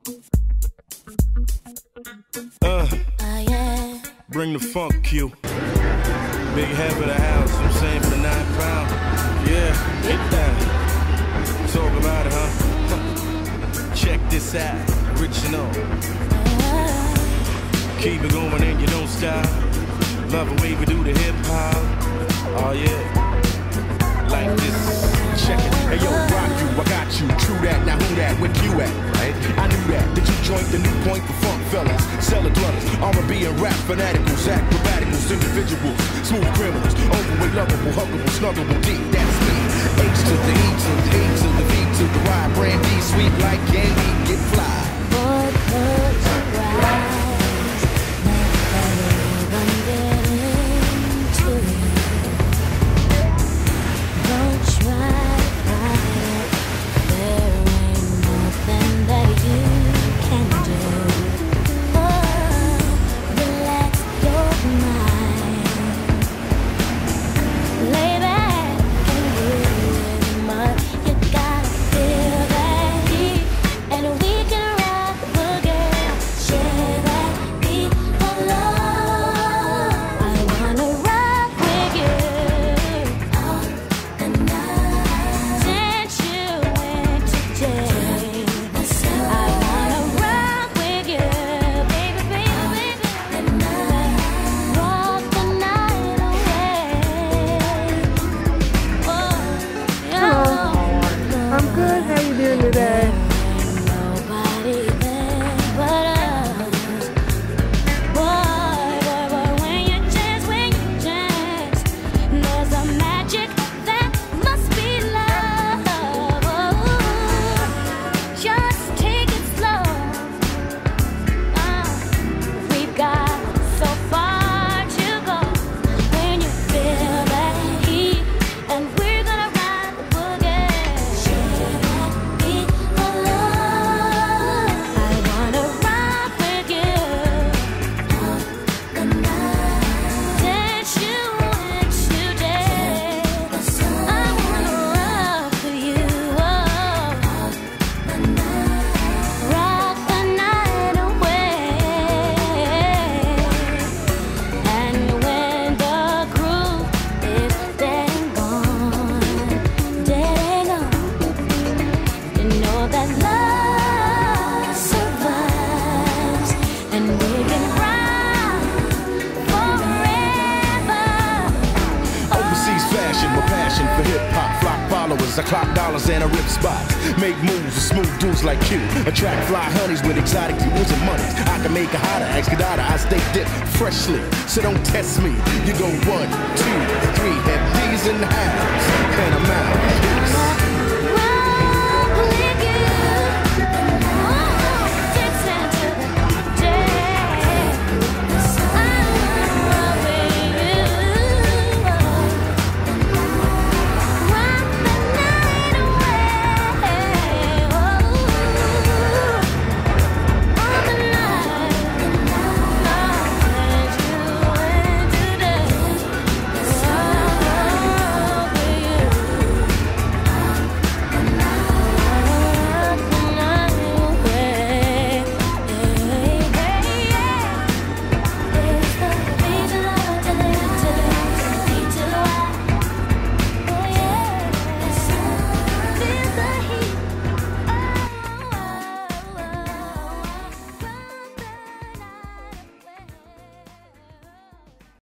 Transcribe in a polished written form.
Bring the funk, Q. Big head of the house, I'm saying, for the 9 pound. Yeah, get down. Talk about it, huh? Check this out, original. Keep it going and you don't stop. Love the way we do the hip hop. Oh yeah. Like this. Check it. Hey yo, rock you, I got you. True that, now who that? Where Q at? Right? I knew that. Did you join the new point for funk fellas? Cellar dwellers, R&B and rap fanaticals, acrobaticals, individuals, smooth criminals, overweight, lovable, huggable, snuggable, deep. That's me. H to the E to the E to the V to the Y. Brandy, sweet like candy, get fly. Boy, close your eyes. Never get into you. Don't try to hide. There ain't nothing that you can do. Oh, relax your mind. Lay back and breathe. But you gotta feel that heat, and we can rock again. Share that beat of love. I wanna rock with you all the night. Dance you in today. I wanna rock with you, baby, baby, baby. Rock the night away. Oh, yeah. I'm good. How you doing today? Nobody there but us. Boy, boy, boy, when you dance, there's a magic that must be love. Just take it slow. We've got so far to go. When you feel that heat, and we're gonna ride the boogie. Share that beat of love. I wanna rock with you all the night. Dance you in today. I wanna rock with you all the night. Rock the night away. And when the groove is dead and gone, you know that love survives, and we can rock forever. Overseas fashion, with passion for hip-hop. Flock followers, I clock dollars and I rip spots. Make moves with smooth dudes like you. Attract fly honeys with exotic jewels and monies. I can make a hotter, excadata. I stay dipped freshly, so don't test me. You go 1, 2, 3, have these in the house, and I'm out.